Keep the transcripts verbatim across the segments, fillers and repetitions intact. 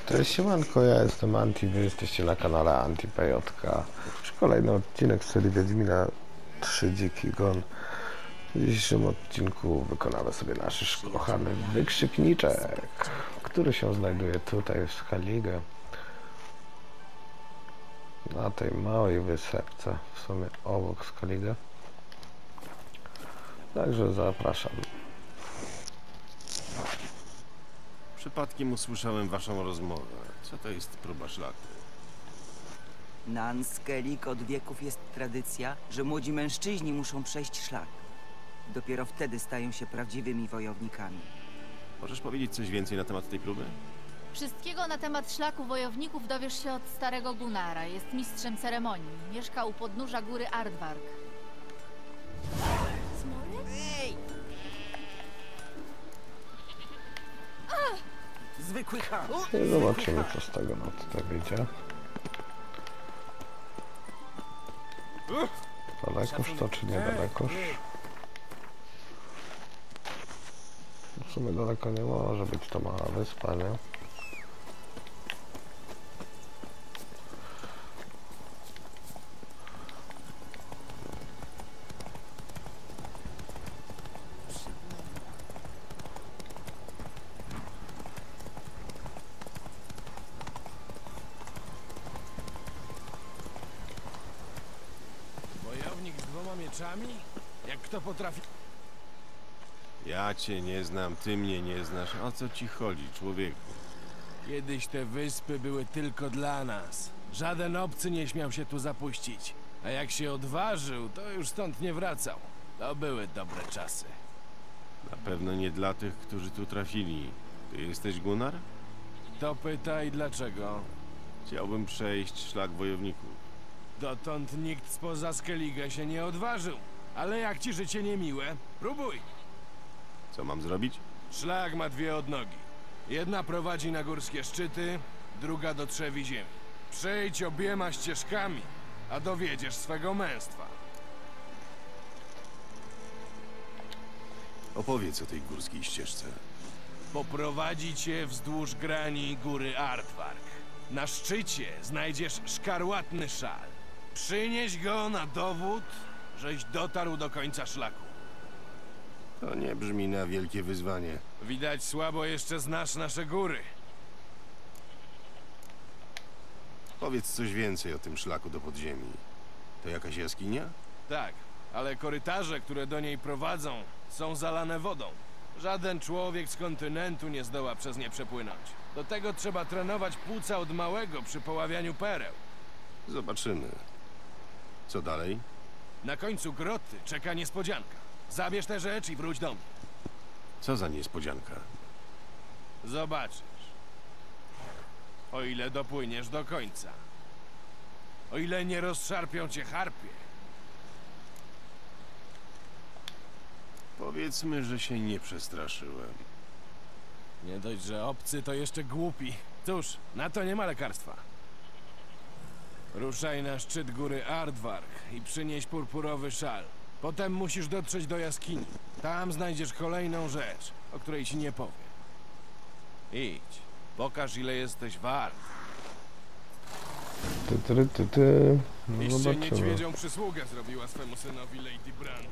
Cześć, siemanko, ja jestem Anti, wy jesteście na kanale AntiPejotka. Już kolejny odcinek z serii Wiedźmina trzy Dziki Gon. W dzisiejszym odcinku wykonamy sobie nasz kochany wykrzykniczek, który się znajduje tutaj w Skellige. Na tej małej wysepce, w sumie obok Skellige. Także zapraszam. Przypadkiem usłyszałem waszą rozmowę. Co to jest próba szlaku? Na Skellig od wieków jest tradycja, że młodzi mężczyźni muszą przejść szlak. Dopiero wtedy stają się prawdziwymi wojownikami. Możesz powiedzieć coś więcej na temat tej próby? Wszystkiego na temat szlaku wojowników dowiesz się od starego Gunnara. Jest mistrzem ceremonii. Mieszka u podnóża góry Aardvark. Ej! Zwykły ham! I zobaczymy, co z tego na tutaj wyjdzie. Dalekoż to, czy nie dalekoż? W sumie daleko nie może być, to mała wyspa, nie? Wojownik z dwoma mieczami? Jak kto potrafi... Ja cię nie znam, ty mnie nie znasz. O co ci chodzi, człowieku? Kiedyś te wyspy były tylko dla nas. Żaden obcy nie śmiał się tu zapuścić. A jak się odważył, to już stąd nie wracał. To były dobre czasy. Na pewno nie dla tych, którzy tu trafili. Ty jesteś Gunnar? To pytaj dlaczego. Chciałbym przejść szlak wojowników. Dotąd nikt spoza Skellige się nie odważył. Ale jak ci życie niemiłe, próbuj. Co mam zrobić? Szlak ma dwie odnogi. Jedna prowadzi na górskie szczyty, druga do trzewi ziemi. Przejdź obiema ścieżkami, a dowiedziesz swego męstwa. Opowiedz o tej górskiej ścieżce. Poprowadzi cię wzdłuż grani góry Aardvark. Na szczycie znajdziesz szkarłatny szal. Przynieś go na dowód, żeś dotarł do końca szlaku. To nie brzmi na wielkie wyzwanie. Widać, słabo jeszcze znasz nasze góry. Powiedz coś więcej o tym szlaku do podziemi. To jakaś jaskinia? Tak, ale korytarze, które do niej prowadzą, są zalane wodą. Żaden człowiek z kontynentu nie zdoła przez nie przepłynąć. Do tego trzeba trenować płuca od małego przy poławianiu pereł. Zobaczymy. Co dalej? Na końcu groty czeka niespodzianka. Zabierz tę rzecz i wróć do mnie. Co za niespodzianka? Zobaczysz. O ile dopłyniesz do końca. O ile nie rozszarpią cię harpie. Powiedzmy, że się nie przestraszyłem. Nie dość, że obcy to jeszcze głupi. Cóż, na to nie ma lekarstwa. Ruszaj na szczyt góry Aardvark i przynieś purpurowy szal. Potem musisz dotrzeć do jaskini. Tam znajdziesz kolejną rzecz, o której ci nie powiem. Idź, pokaż ile jesteś wart. Ty, ty, ty, ty. No Iście zobaczymy. niedźwiedzią przysługę zrobiła swemu synowi Lady Bran.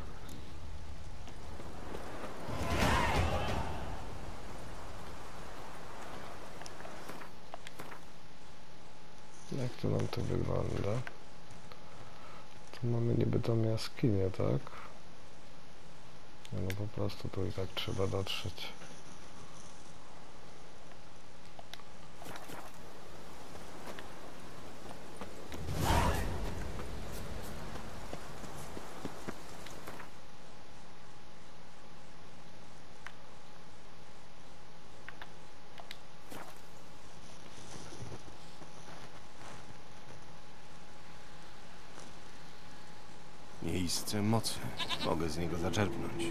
Jak to nam to wygląda? Tu mamy niby tą jaskinię, tak? No po prostu tu i tak trzeba dotrzeć. Miejsce mocy. Mogę z niego zaczerpnąć.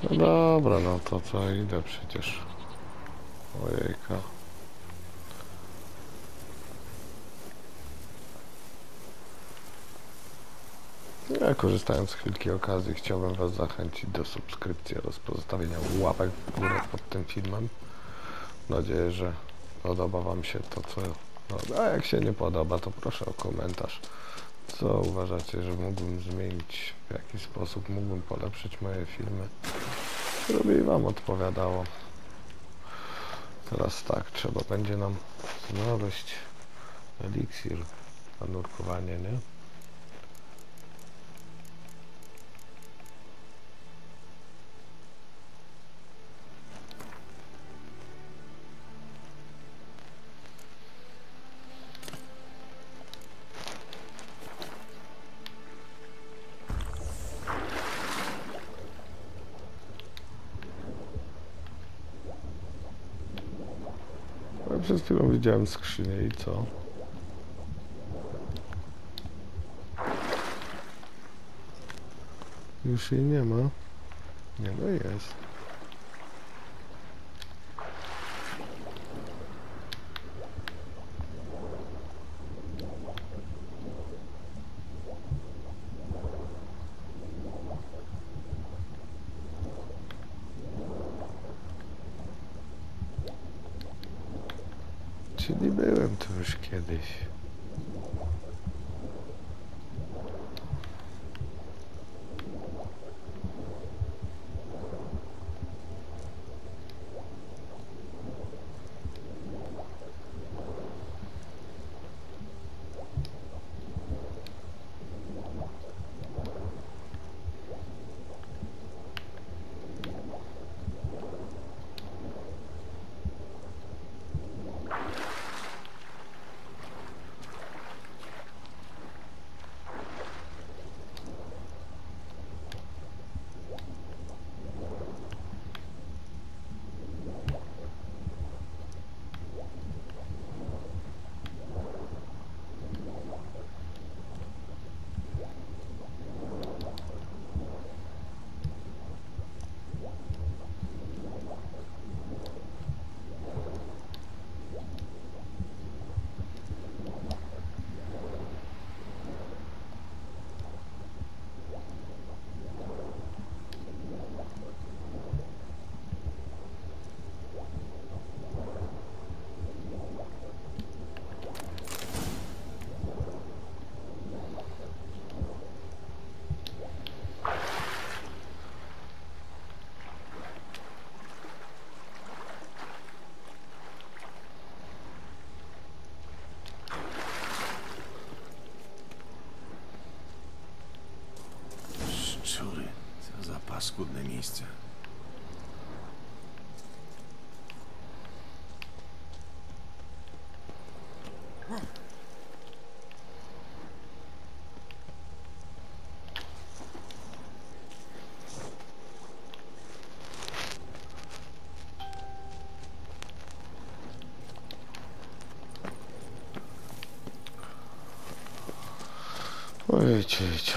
No dobra, no to co, idę przecież. Ojejka. Ja, korzystając z chwilki okazji, chciałbym Was zachęcić do subskrypcji oraz pozostawienia łapek w górę pod tym filmem. Mam nadzieję, że podoba Wam się to, co... No, a jak się nie podoba, to proszę o komentarz. Co uważacie, że mógłbym zmienić, w jaki sposób mógłbym polepszyć moje filmy, żeby Wam odpowiadało. Teraz tak, trzeba będzie nam znaleźć eliksir na nurkowanie, nie? Ja przed chwilą widziałem skrzynię i co? Już jej nie ma. Nie, no jest. Czyli byłem tu już kiedyś. Szczury, co za paskudne miejsce. Ojejciu, ojejciu.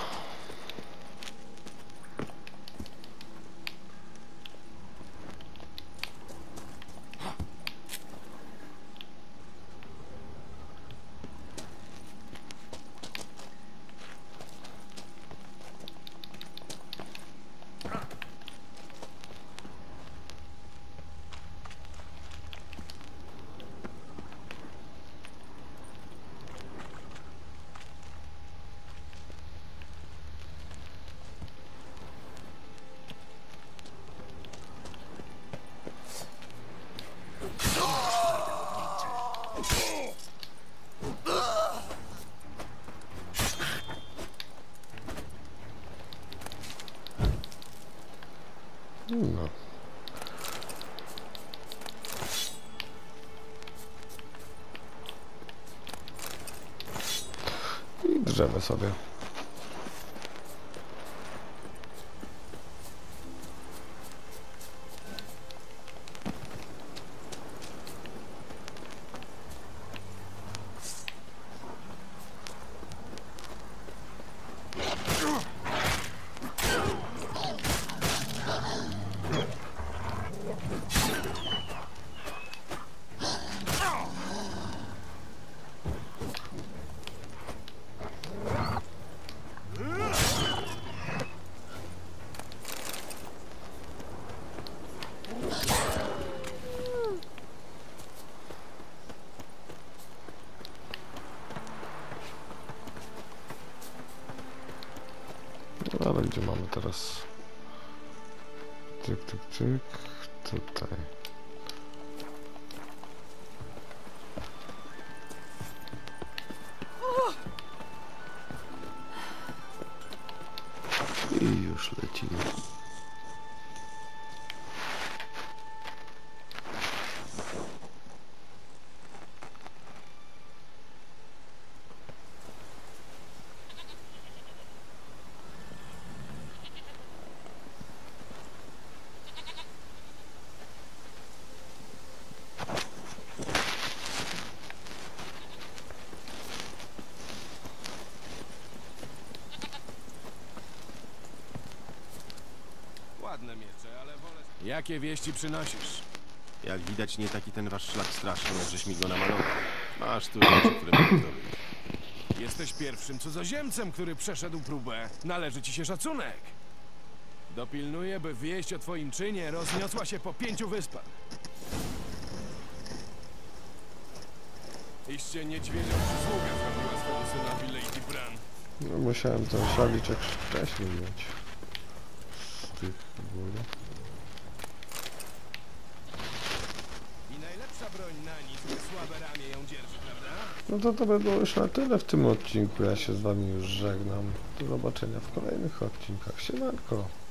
No. I drzemy sobie. No ale gdzie mamy teraz? Tyk, tyk, tyk. Tutaj. I już lecimy. Ładne miecze, ale wolę... Jakie wieści przynosisz? Jak widać, nie taki ten wasz szlak straszny, jak żeś mi go namalował. Masz tu rzeczy, które mogę zdobyć. Jesteś pierwszym cudzoziemcem, który przeszedł próbę. Należy ci się szacunek. Dopilnuję, by wieść o twoim czynie rozniosła się po pięciu wyspach. Iście niedźwiedzią przysługę zrobiła swego synowi Lady Bran. No, musiałem ten szaliczek wcześniej mieć. Z tych w ogóle. I najlepsza broń na nic, gdy słabe ramię ją dzierży, prawda? No to to by było już na tyle w tym odcinku. Ja się z wami już żegnam. Do zobaczenia w kolejnych odcinkach. Siemanko.